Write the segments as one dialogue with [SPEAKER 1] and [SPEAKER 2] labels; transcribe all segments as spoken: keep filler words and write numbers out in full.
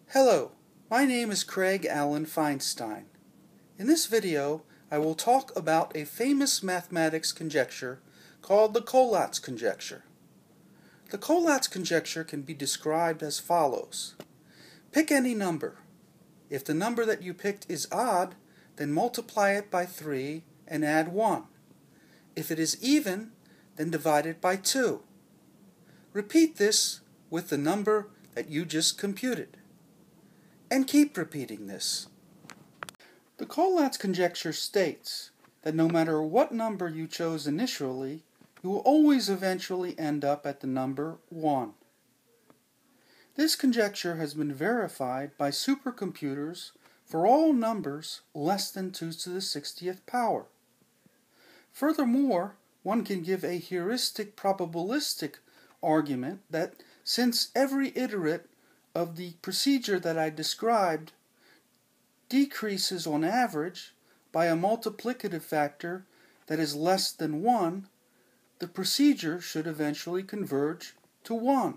[SPEAKER 1] Hello, my name is Craig Alan Feinstein. In this video, I will talk about a famous mathematics conjecture called the Collatz Conjecture. The Collatz Conjecture can be described as follows. Pick any number. If the number that you picked is odd, then multiply it by three and add one. If it is even, then divide it by two. Repeat this with the number that you just computed. And keep repeating this. The Collatz conjecture states that no matter what number you chose initially, you will always eventually end up at the number one. This conjecture has been verified by supercomputers for all numbers less than two to the sixtieth power. Furthermore, one can give a heuristic probabilistic argument that since every iterate of the procedure that I described decreases on average by a multiplicative factor that is less than one, the procedure should eventually converge to one.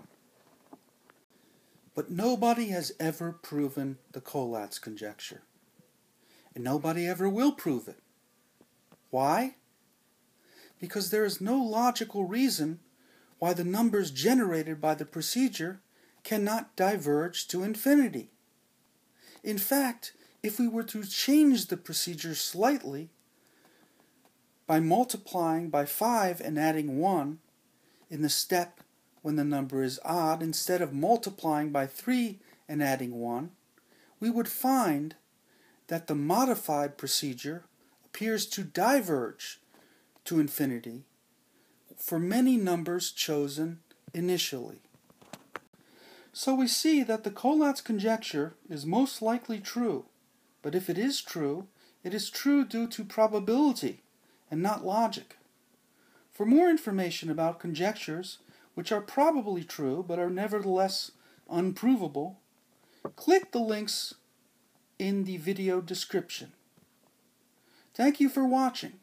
[SPEAKER 1] But nobody has ever proven the Collatz conjecture. And nobody ever will prove it. Why? Because there is no logical reason why the numbers generated by the procedure cannot diverge to infinity. In fact, if we were to change the procedure slightly by multiplying by five and adding one in the step when the number is odd, instead of multiplying by three and adding one, we would find that the modified procedure appears to diverge to infinity for many numbers chosen initially. So we see that the Collatz conjecture is most likely true, but if it is true, it is true due to probability and not logic. For more information about conjectures which are probably true but are nevertheless unprovable, click the links in the video description. Thank you for watching.